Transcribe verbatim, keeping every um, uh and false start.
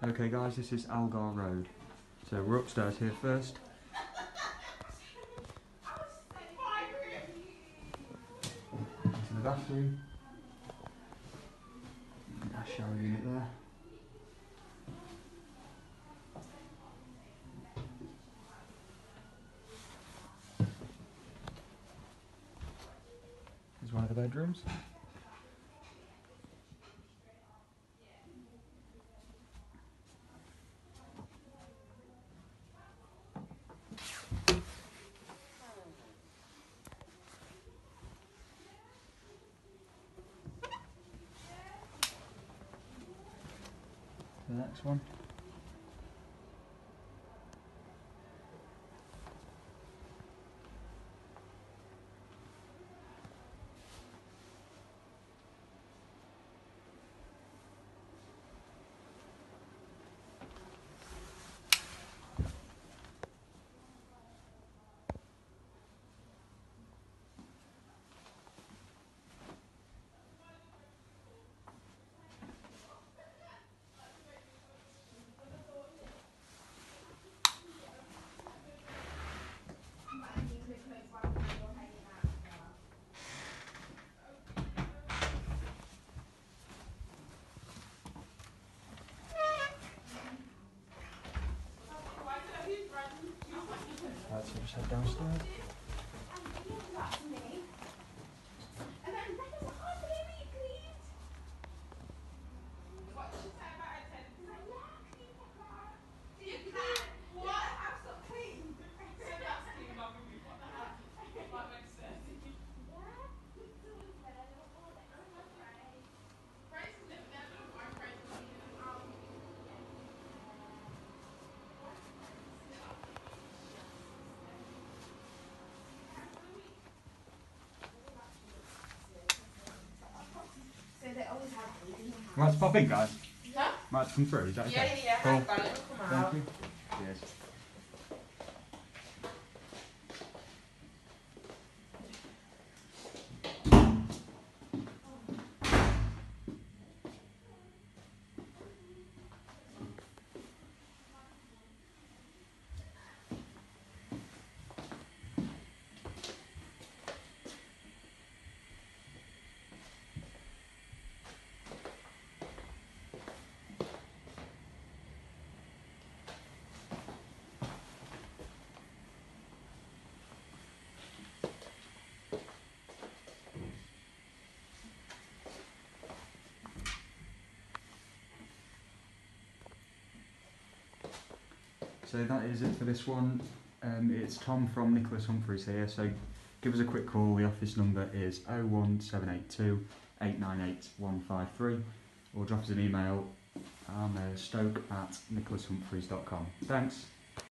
Okay guys, this is Algar Road. So we're upstairs here first. Into the bathroom. Our shower unit there. This is one of the bedrooms. The next one. Right, so just head downstairs. Right, to pop in, guys. Huh? Might come through, is that okay? Yeah, yeah, yeah. Cool. Hang on, it'll come out. Thank you. Cheers. So that is it for this one. Um, it's Tom from Nicholas Humphreys here, so give us a quick call. The office number is oh one seven eight two, eight nine eight, one five three, or drop us an email, um, uh, stoke at nicholas humphreys dot com. Thanks.